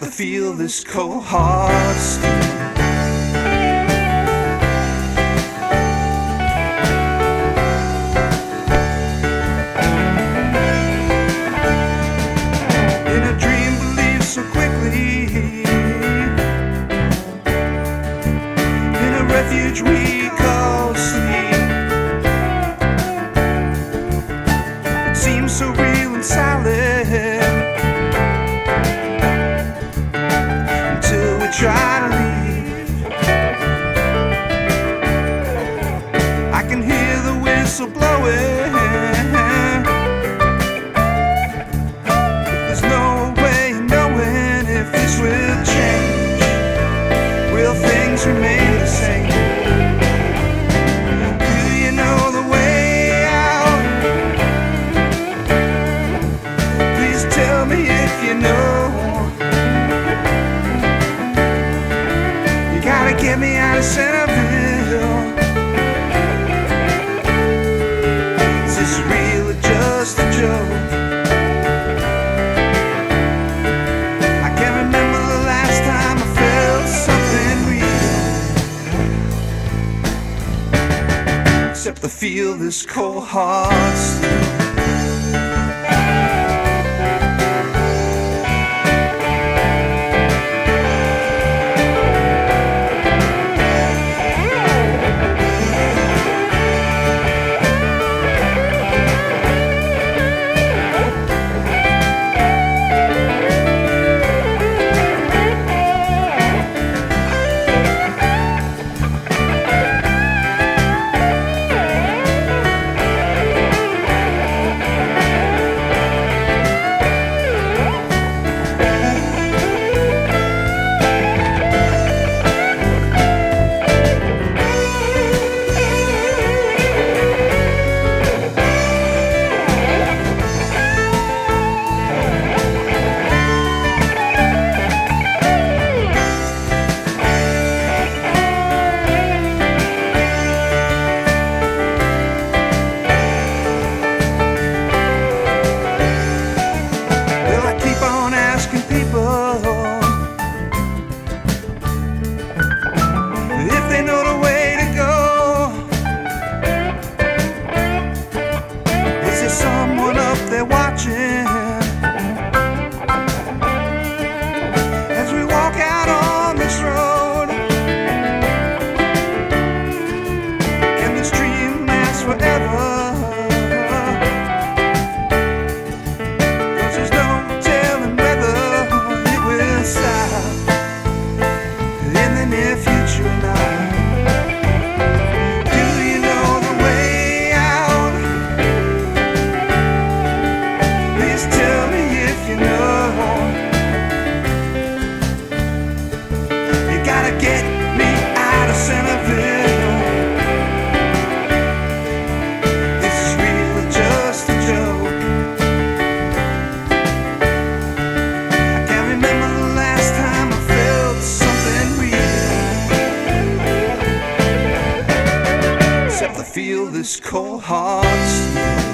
to feel this cold heart still. So quickly, in a refuge we call sleep. It seems so real and silent until we try to leave. I can hear the whistle blowing. There's no if this will change, will things remain the same? Do you know the way out? Please tell me if you know. You gotta get me out of Centerville. Is this real or just a joke? Except to feel this cold heart still. If they know the way to go, is there someone up there watching as we walk out on this road? Can this dream last forever? Near future now. Do you know the way out? Please tell me if you know. You gotta get me out of Centerville. This is real or just a joke? I can't remember the last time I felt something real. To feel this cold heart still.